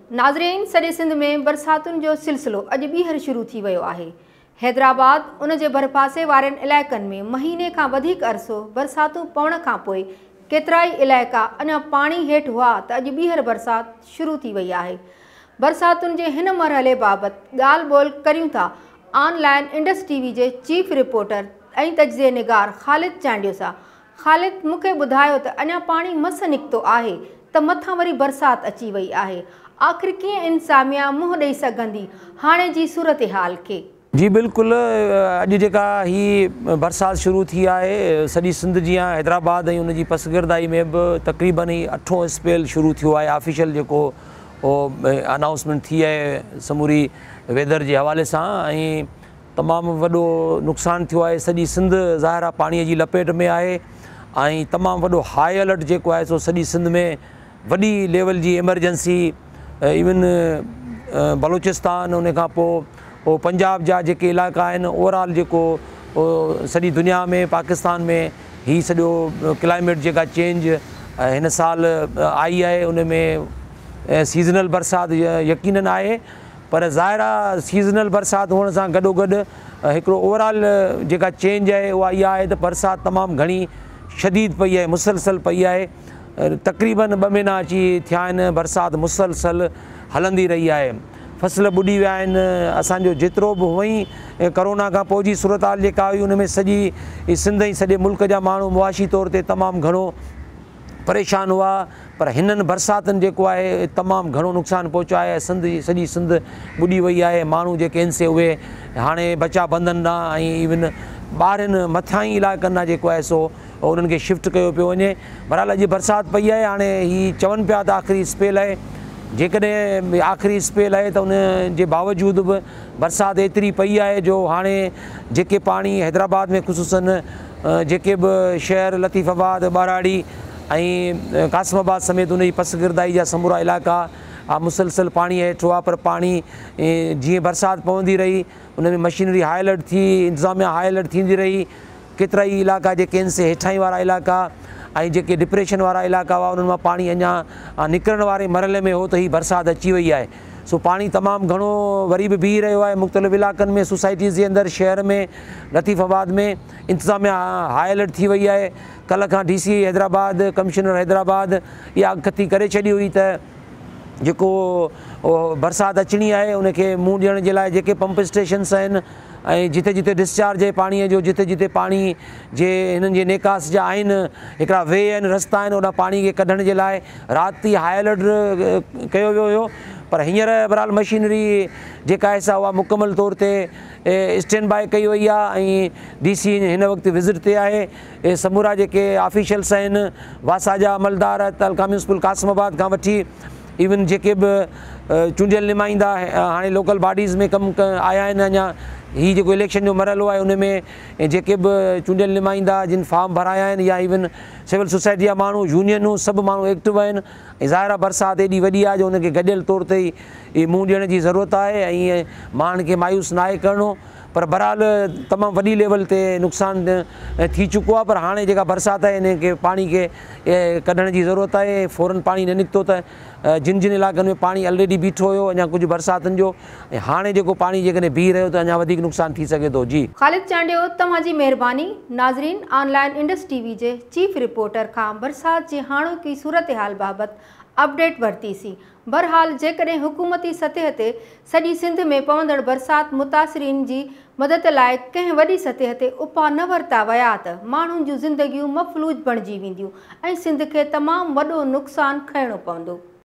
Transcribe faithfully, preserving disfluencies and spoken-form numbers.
नाज़रीन, सॼे सिंध में बरसातुनि जो सिलसिलो अॼु ॿीहर शुरू थी वियो आहे। हैदराबाद उन जे भरपासे वारनि इलाइक़नि में महीने खां वधीक अरसो बरसातूं पवण खां पोइ केतिराई इलाइक़ा अञा पाणी हेठि हुआ त अॼु ॿीहर बरसात शुरू थी वई आहे। बरसातुनि जे हिन मरहले बाबति ॻाल्हि ॿोल्हि करियूं था ऑनलाइन इंडस टीवी जे चीफ रिपोर्टर ऐं तजिज़िये निगार ख़ालिद चांडियो सां। ख़ालिद, मूंखे ॿुधायो त अञा पाणी मस निकितो आहे त मथां वरी बरसात अची वई आहे। आख़िर कीअं इंसामिया मुंहुं ॾेई सघंदी हाणे जी सूरत हाल खे? जी बिल्कुलु, अॼु जेका ही बरसात शुरू थी आहे सॼी सिंध जी आहे। हैदराबाद ऐं उनजी पसगिरदाई में बि तक़रीबन ई अठों स्पेल शुरू थियो आहे। ऑफिशियल जेको अनाउंसमेंट थी आहे समूरी वेदर जे हवाले सां, ऐं तमामु वॾो नुक़सानु थियो आहे। सॼी सिंध ज़ाहिर आहे पाणीअ जी लपेट में आहे ऐं तमामु वॾो हाई अलर्ट जेको आहे सो सॼी सिंध में वॾी लेवल जी एमरजेंसी, इवन बलूचिस्तान उन खां पोइ उहो पंजाब जा जेके इलाइक़ा आहिनि, ओवरऑल जेको सॼी दुनिया में पाकिस्तान में ही सॼो क्लाइमेट जेका चेंज हिन साल आई आहे उन में सीज़नल बरसाति यकीनन आहे। पर ज़ाहिर आहे सीज़नल बरसाति हुअण सां गॾोगॾु हिकिड़ो ओवरऑल जेका चेंज आहे उहा इहा आहे त बरसाति तमामु घणी शदीद पई आहे, मुसलसल पई आहे। तक़रीबन ॿ महीना अची थिया आहिनि, बरसाति मुसलसल हलंदी रही आहे। फसल ॿुॾी विया आहिनि। असांजो जेतिरो बि हुअईं करोना खां पोइ जी सूरत हाल जेका हुई उन में सॼी सिंध ऐं सॼे मुल्क जा माण्हू मुआशी तौर ते तमामु घणो परेशान हुआ, पर हिननि बरसातुनि जेको आहे तमामु घणो नुक़सानु पहुचाए आहे। सिंध जी सॼी सिंध ॿुॾी वई आहे। माण्हू जेके आहिनि से उहे हाणे बचा बंधन ॾांहुं ऐं इवन ॿारनि मथां ई इलाइक़नि ॾांहुं जेको आहे सो उन्हनि खे शिफ्ट कयो पियो वञे। बहरहाल अॼु बरसाति पई आहे। हाणे हीअ चवनि पिया त आख़िरी स्पेल आहे। जेकॾहिं आख़िरी स्पेल आहे त उन जे बावजूदि बि बरसाति एतिरी पई आहे जो हाणे जेके पाणी हैदराबाद में ख़ुसूसन जेके बि शहर लतीफ़ाबाद, ॿाराड़ी ऐं कासिमाबाद समेत उन जी पसगिरदाई जा समूरा इलाइक़ा आहे मुसलसल पाणी हेठि हुआ। पर पाणी जीअं बरसाति पवंदी रही उन में मशीनरी हाई अलर्ट थी, इंतिज़ामिया हाई अलर्ट थींदी रही। केतिरा ई इलाइक़ा जेके आहिनि से हेठां वारा इलाइक़ा ऐं जेके डिप्रेशन वारा इलाइक़ा हुआ उन्हनि मां पाणी अञा निकिरण वारे मरहले में हो त ही बरसाति अची वई आहे। सो पाणी तमामु घणो वरी बि बीह रहियो आहे मुख़्तलिफ़ इलाइक़नि में, सोसाइटीज़ जे अंदरि, शहर में, लतीफ़ाबाद में इंतिज़ामिया हाई अलर्ट थी वई आहे। कल्ह खां D C Hyderabad, commissioner Hyderabad इहा अॻकथी करे छॾी हुई त जेको बरसाति अचणी आहे उनखे मुंहुं ॾियण जे लाइ जेके पंप स्टेशन्स आहिनि ऐं जिते जिते डिस्चार्ज आहे पाणीअ जो, जिते जिते पाणी जे हिननि जे नेकास जा आहिनि हिकिड़ा वे आहिनि, रस्ता आहिनि, उन पाणी खे कढण जे लाइ राति हाई अलर्ट कयो वियो हुयो। पर हींअर बहरहाल मशीनरी जेका आहे सा उहा मुकमल तौर ते स्टैंड बाय कई वई आहे ऐं डी सी हिन वक़्तु विज़िट ते आहे। समूरा जेके ऑफिशियल्स आहिनि, वासा जा अमलदार, तहलका म्यूनिसिपल कासिमाबाद खां वठी इवन जेके बि चूंडियल नुमाइंदा हाणे लोकल बॉडीज़ में कमु आया आहिनि। अञा हीअ जेको इलेक्शन जो मरहलो आहे उन में जेके बि चूंडियल नुमाइंदा जिन फॉर्म भराया आहिनि या इवन सिविल सोसाइटी जा माण्हू, यूनियनूं, सभु माण्हू एक्टिव आहिनि। ऐं ज़ाहिर आहे बरसाति एॾी वॾी आहे जो हुनखे गॾियल तौर ते ई मुंहुं ॾियण जी ज़रूरत आहे ऐं ईअं माण्हुनि खे मायूस न आहे करिणो। पर बहरहाल तमामु वॾी लेवल ते नुक़सानु थी चुको आहे। पर हाणे जेका बरसाति आहे इन खे पाणी खे कढण जी ज़रूरत आहे। फ़ौरन पाणी न निकितो त जिन जिन इलाइक़नि में पाणी ऑलरेडी बीठो हुयो अञा कुझु बरसातुनि जो, ऐं हाणे जेको पाणी जेकॾहिं बीह रहियो त अञा वधीक नुक़सानु थी सघे थो। जी ख़ालिद चांडियो, तव्हांजी महिरबानी। नाज़रीन, ऑनलाइन इंडस टीवी जे चीफ रिपोर्टर खां बरसाति जी हाणोकी सूरत हाल बाबति अपडेट वरितीसीं। बहरहाल जेकॾहिं हुकूमती सतह ते सॼी सिंध में पवंदड़ बरसाति मुतासिरीन जी मदद लाइ कंहिं वॾी सतह ते उपाउ न वरिता विया त माण्हुनि जूं ज़िंदगियूं मफ़लूज बणिजी वेंदियूं ऐं सिंध खे तमामु वॾो नुक़सानु खणणो पवंदो।